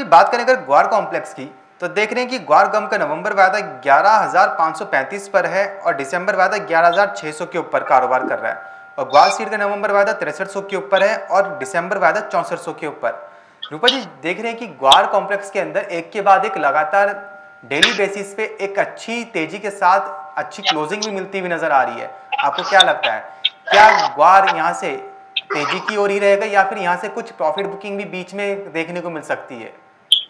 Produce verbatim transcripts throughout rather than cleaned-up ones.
बात करें अगर ग्वार कॉम्प्लेक्स की, तो देख रहे हैं कि ग्वार गम का नवंबर वायदा ग्यारह हज़ार पाँच सौ पैंतीस पर है और दिसंबर वायदा ग्यारह हज़ार छह सौ के ऊपर कारोबार कर रहा है। और ग्वार सीड का नवंबर वायदा तिरसठ सौ के ऊपर है और दिसंबर वायदा चौंसठ सौ के ऊपर। रूपा जी, देख रहे हैं कि ग्वार कॉम्प्लेक्स के अंदर एक के बाद एक लगातार डेली बेसिस पे एक अच्छी तेजी के साथ अच्छी क्लोजिंग भी मिलती हुई नजर आ रही है। आपको क्या लगता है, क्या ग्वार यहाँ से तेजी की ओर ही रहेगा या फिर यहाँ से कुछ प्रॉफिट बुकिंग भी बीच में देखने को मिल सकती है?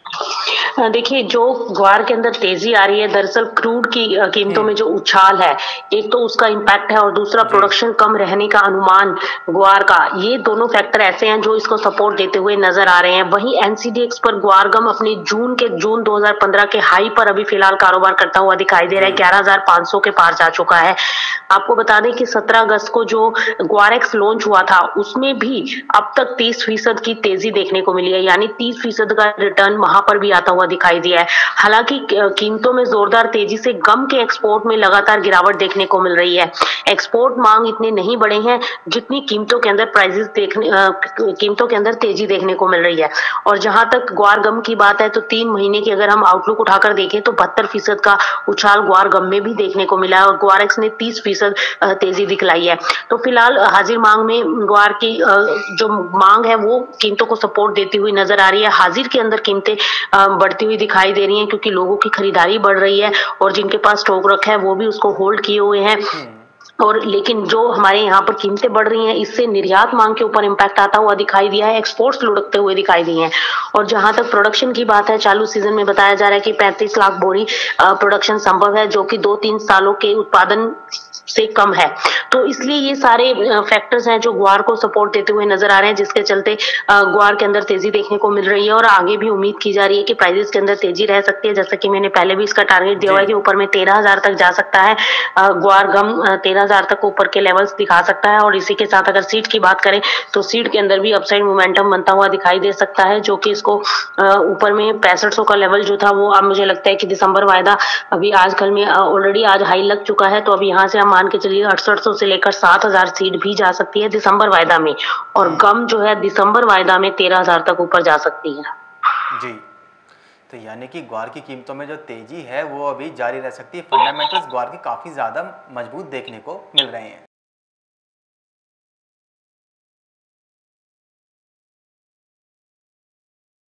देखिए, जो ग्वार के अंदर तेजी आ रही है, दरअसल क्रूड की कीमतों में जो उछाल है, एक तो उसका इम्पैक्ट है और दूसरा प्रोडक्शन कम रहने का अनुमान ग्वार का, ये दोनों फैक्टर ऐसे हैं जो इसको सपोर्ट देते हुए नजर आ रहे हैं। वहीं एनसीडीएक्स पर ग्वार गम अपने जून के जून दो हज़ार पंद्रह के हाई पर अभी फिलहाल कारोबार करता हुआ दिखाई दे रहा है, ग्यारह हज़ार पाँच सौ के पार जा चुका है। आपको बता दें कि सत्रह अगस्त को जो ग्वारेक्स लॉन्च हुआ था, उसमें भी अब तक तीस फीसद की तेजी देखने को मिली है, यानी तीस फीसद का रिटर्न वहां पर भी आता हुआ दिखाई दिया है। हालांकि कीमतों में जोरदार तेजी से गम के एक्सपोर्ट में लगातार गिरावट देखने को मिल रही है। एक्सपोर्ट मांग इतने नहीं बढ़े हैं जितनी कीमतों के अंदर प्राइसेस देखने कीमतों के अंदर तेजी देखने को मिल रही है। और जहां तक ग्वार गम की बात है, तो तीन महीने की अगर हम आउटलुक उठाकर देखें तो बहत्तर फीसद का उछाल ग्वार गम में भी देखने को मिला है और ग्वारेक्स ने तीस फीसद तेजी दिखलाई है। तो फिलहाल हाजिर मांग में ग्वार की जो मांग है वो कीमतों को सपोर्ट देती हुई नजर आ रही है। हाजिर के अंदर कीमतें बढ़ती हुई दिखाई दे रही हैं क्योंकि लोगों की खरीदारी बढ़ रही है और जिनके पास स्टॉक रखा है वो भी उसको होल्ड किए हुए हैं। और लेकिन जो हमारे यहाँ पर कीमतें बढ़ रही हैं, इससे निर्यात मांग के ऊपर इम्पैक्ट आता हुआ दिखाई दिया है, एक्सपोर्ट्स लुढ़कते हुए दिखाई दिए हैं। और जहां तक प्रोडक्शन की बात है, चालू सीजन में बताया जा रहा है कि पैंतीस लाख बोरी प्रोडक्शन संभव है, जो कि दो तीन सालों के उत्पादन से कम है। तो इसलिए ये सारे फैक्टर्स हैं जो ग्वार को सपोर्ट देते हुए नजर आ रहे हैं, जिसके चलते ग्वार के अंदर तेजी देखने को मिल रही है और आगे भी उम्मीद की जा रही है कि प्राइसेस के अंदर तेजी रह सकती है। जैसा कि मैंने पहले भी इसका टारगेट दिया हुआ है कि ऊपर में तेरह हजार तक जा सकता है। ग्वार गम तेरह हजार तक ऊपर के लेवल्स दिखा सकता है। और इसी के साथ अगर सीड की बात करें तो सीड के अंदर भी अपसाइड मोमेंटम बनता हुआ दिखाई दे सकता है, जो कि इसको ऊपर में पैंसठ सौ का लेवल जो था वो अब मुझे लगता है कि दिसंबर वायदा अभी आजकल में ऑलरेडी आज हाई लग चुका है, तो अब यहाँ से हम मान के चलिए अड़सठ सौ से लेकर सात हजार सीड भी जा सकती है दिसंबर वायदा में, और गम जो है दिसंबर वायदा में तेरह हजार तक ऊपर जा सकती है। जी, तो यानी कि ग्वार की कीमतों में जो तेजी है वो अभी जारी रह सकती है। फंडामेंटल्स ग्वार के काफी ज्यादा मजबूत देखने को मिल रहे हैं।